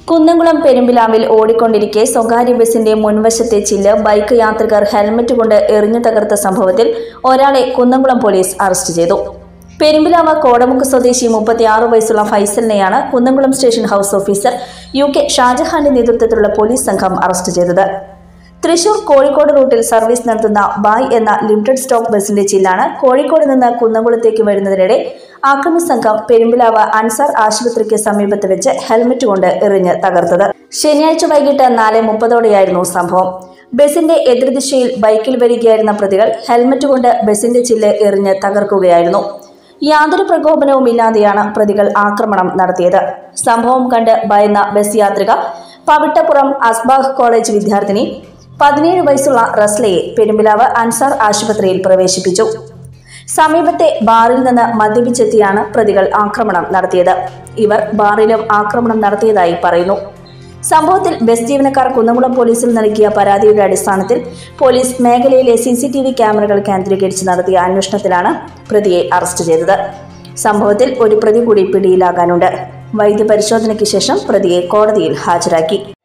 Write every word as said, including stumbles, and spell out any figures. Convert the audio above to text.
കുന്നംകുളം പെരുമ്പിലാവിൽ ഓടിക്കൊണ്ടിരിക്കെ സ്വകാര്യ ബസിന്റെ മുൻവശത്തെ ചില്ല് ബൈക്ക് യാത്രികർ ഹെൽമറ്റ് കൊണ്ട് എറിഞ്ഞു തകർത്ത സംഭവത്തിൽ ഒരാളെ കുന്നംകുളം പോലീസ് അറസ്റ്റ് ചെയ്തു. പെരുമ്പിലാവ് കോടമുക്ക് സ്വദേശി മുപ്പത്തിയാറ് വയസ്സുള്ള ഫൈസലിനെയാണ് Kunnamkulam station house officer U K ഷാജഹാന്റെ നേതൃത്വത്തിലുള്ള പോലീസ് സംഘം അറസ്റ്റ് ചെയ്തത്. തൃശൂർ കോഴിക്കോട് റൂട്ടിൽ സർവീസ് നടത്തുന്ന ബായ് എന്ന ലിമിറ്റഡ് സ്റ്റോപ്പ് ബസിന്റെ ചില്ലാണ് കോഴിക്കോട് നിന്ന് കുന്നംകുളത്തേക്ക് വരുന്നതിനിടെ ആക്രമി സംഘം പെരുമ്പിലാവ് അൻസാർ ആശുപത്രിക്ക് സമീപത്ത് വെച്ച് ഹെൽമറ്റ് കൊണ്ട് എറിഞ്ഞ് തകർത്തത്. ശനിയാഴ്ച വൈകിട്ട് നാല് മുപ്പതോടെയായിരുന്നു സംഭവം. ബസിന്റെ എതിർദിശയിൽ ബൈക്കിൽ വരികയായിരുന്ന പ്രതികൾ ഹെൽമറ്റ് കൊണ്ട് ബസിന്റെ ചില്ല് എറിഞ്ഞ് തകർക്കുകയായിരുന്നു. യാതൊരു പ്രകോപനവും ഇല്ലാതെയാണ് പ്രതികൾ ആക്രമണം നടത്തിയത്. സംഭവം കണ്ട് ഭയന്ന ബസ് യാത്രിക പവിട്ടപ്പുറം അസ്ബാഹ് കോളേജ് വിദ്യാർത്ഥിനി പതിനേഴ് വയസ്സുള്ള റസ്ലയെ പെരുമ്പിലാവ് അൻസാർ ആശുപത്രിയിൽ പ്രവേശിപ്പിച്ചു. സമീപത്തെ ബാറിൽ നിന്ന് മദ്യപിച്ചെത്തിയാണ് പ്രതികൾ ആക്രമണം നടത്തിയത്. ഇവർ ബാറിലും ആക്രമണം നടത്തിയതായി പറയുന്നു. സംഭവത്തിൽ ബസ് ജീവനക്കാർ കുന്നംകുളം പോലീസിൽ നൽകിയ പരാതിയുടെ അടിസ്ഥാനത്തിൽ പോലീസ് മേഖലയിലെ സി സി ടി വി ക്യാമറകൾ കേന്ദ്രീകരിച്ച് നടത്തിയ അന്വേഷണത്തിലാണ് പ്രതിയെ അറസ്റ്റ് ചെയ്തത്. സംഭവത്തിൽ ഒരു പ്രതി കൂടി പിടിയിലാകാനുണ്ട്. വൈദ്യപരിശോധനയ്ക്ക് ശേഷം പ്രതിയെ കോടതിയിൽ ഹാജരാക്കി.